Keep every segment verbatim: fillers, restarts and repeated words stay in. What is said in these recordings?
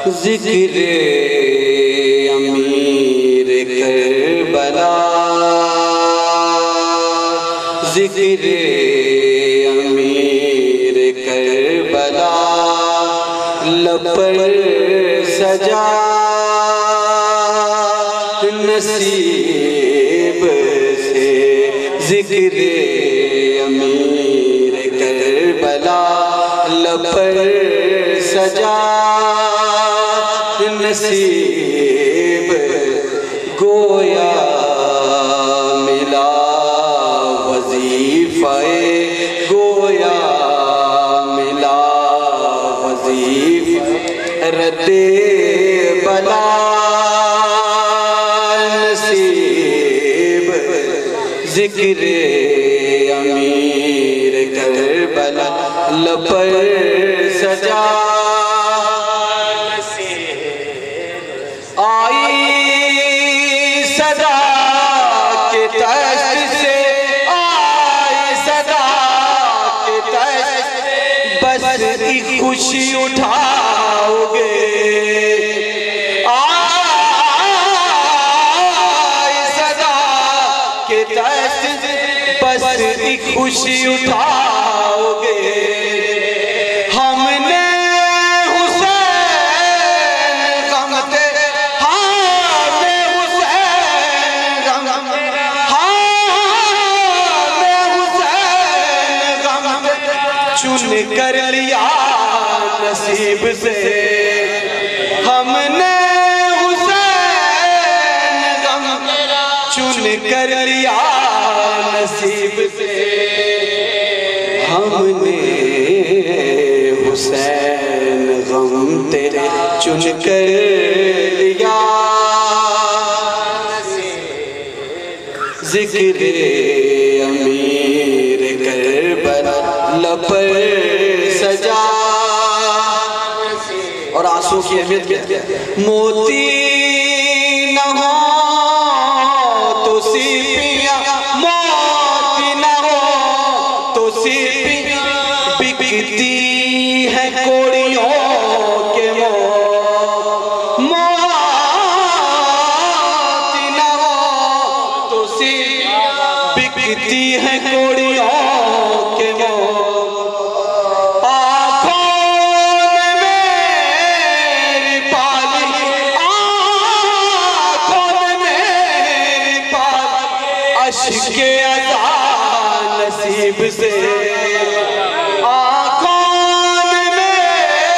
ذکر امیر کربلا ذکر امیر کربلا لب پر سجا نصیب سے ذکر امیر کربلا لب پر سجا نصیب گویا ملا وظیفہ گویا ملا وظیفہ رد بلا نصیب ذکر امیر کربلا لب پر سجا آئی صدا کے تشت سے آئی صدا کے تشت سے بس ایک خوشی اٹھاؤ گے آئی صدا کے تشت سے بس ایک خوشی اٹھاؤ گے ہم نے چن کر لیا نصیب سے ہم نے حسین غم چن کر لیا نصیب سے ہم نے حسین غم تیرے چن کر لیا ذکر امیر کربلا لب پر سجا اور آنسوں کی اہمیت کیا ہے موتی نہ ہو تو سیپیاں موتی نہ ہو تو سیپیاں بکتی ہیں کوڑیوں کے موتی نہ ہو تو سیپیاں بکتی ہیں کوڑیوں کے موتی عشق عطا نصیب سے آنکھوں میں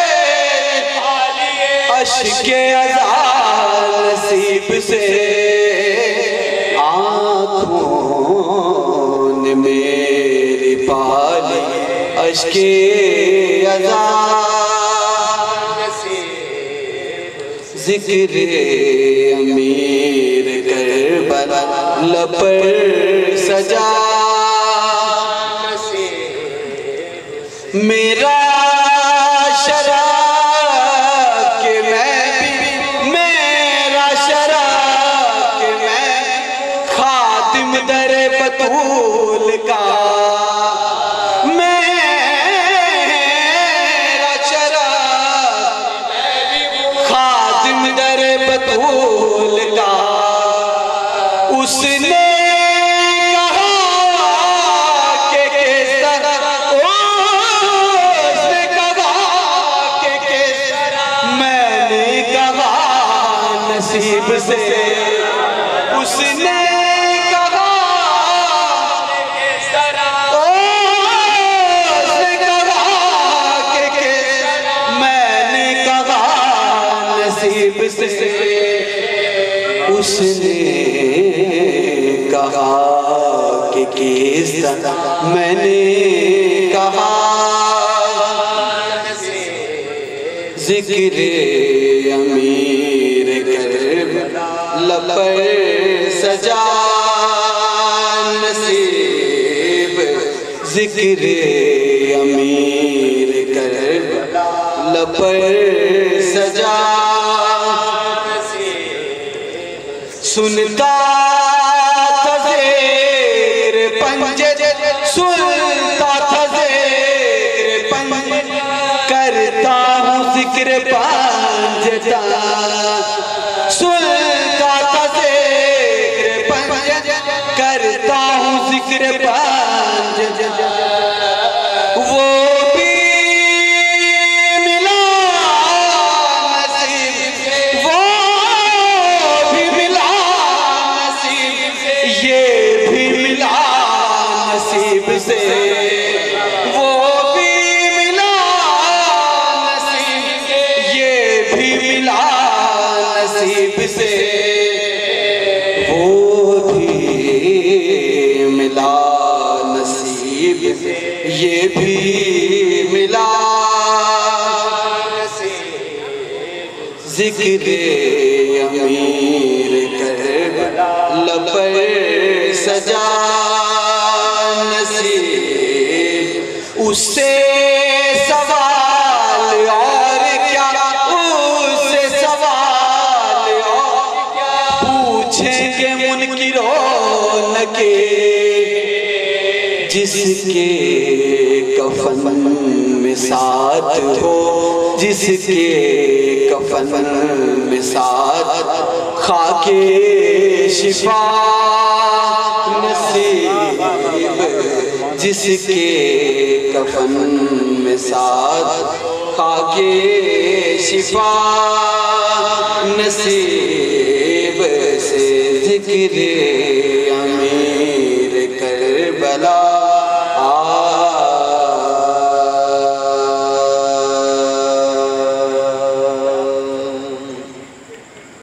عشق عطا نصیب سے آنکھوں نے میری پالی عشق عطا ذکر امیر کربلا لب پر سجا میرا شرف کہ میں بھی میرا شرف کہ میں خادم در بطول کا در بطول کا اس نے کہا کہ کس طرح اس نے کہا کہ کس طرح میں نے کہا نصیب سے اس نے کہا کہ کس طرح اس نے کہا کہ کس طرح میں نے کہا نصیب سے اس نے کہا کہ کس طرح میں نے کہا ذکر امیر کربلا لب پر سجا نصیب ذکر امیر کربلا لب پر سجا سنتا تھا ذکر پنجے سنتا تھا ذکر پنجے کرتا ہوں ذکر ذکر پنجتا سنتا تھا ذکر پنجتا کرتا ہوں ذکر پنجتا وہ بھی ملا نصیب وہ بھی ملا نصیب یہ بھی ملا نصیب سے سے وہ بھی ملا نصیب یہ بھی ملا ذکر امیر کربلا پر سجا نصیب اس سے سوال اور کیا اس سے سوال پوچھیں گے منکرون کے جس کے کفن میں ساتھ ہو جس کے کفن میں ساتھ خاک شفا نصیب جس کے کفن میں ساتھ خاک شفا نصیب سے ذکر